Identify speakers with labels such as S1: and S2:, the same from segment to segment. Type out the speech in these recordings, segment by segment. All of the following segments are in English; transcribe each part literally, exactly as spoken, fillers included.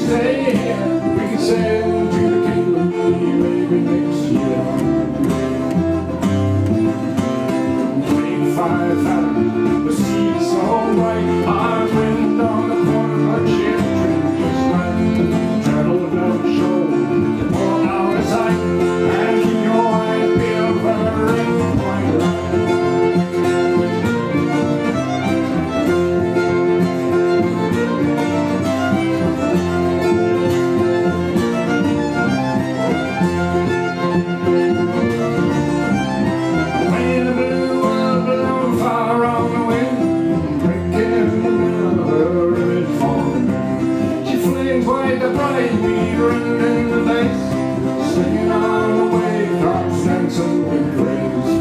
S1: stay here, we can sail to the kingdom maybe next year. Twenty-five fathoms, the sea's so bright, hard wind on the corner of ship, just right, travel about the shore, to pour out of sight, and keep your eyes peeled for the ring point line. Singing on the wave, drops dancing with graves.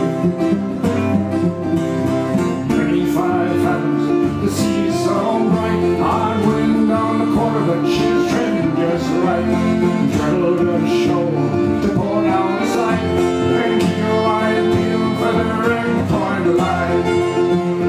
S1: Twenty-five fathoms, the sea's so bright, hard wind on the quarter, but she's trending just right. Travel to the shore, to port out the sight, and keep your eyes peeled for the ring point of light.